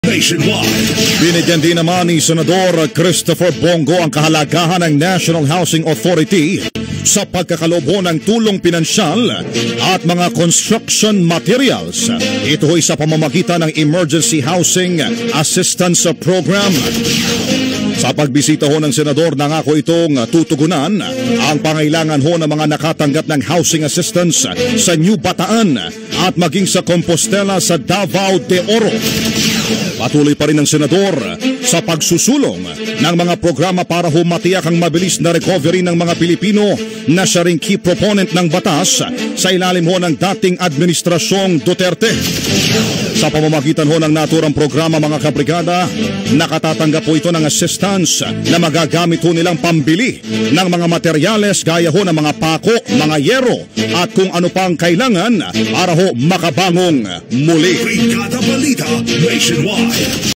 Nationwide. Binigyan din naman ni Senador Christopher Bongo ang kahalagahan ng National Housing Authority sa pagkakalobo ng tulong pinansyal at mga construction materials. Ito ay sa pamamagitan ng Emergency Housing Assistance Program. Sa pagbisita ho ng senador, nangako itong tutugunan ang pangailangan ho ng mga nakatanggap ng housing assistance sa New Bataan at maging sa Compostela sa Davao de Oro. Patuloy pa rin ng senador sa pagsusulong ng mga programa para humatiyak ang mabilis na recovery ng mga Pilipino na siya ring key proponent ng batas sa ilalim ho ng dating administrasyong Duterte. Sa pamamagitan ho ng naturang programa, mga kabrigada, nakatatanggap po ito ng assistance na magagamit ho nilang pambili ng mga materyales gaya ho ng mga pako, mga yero at kung ano pang kailangan para ho makabangong muli. Brigada Balita Nationwide.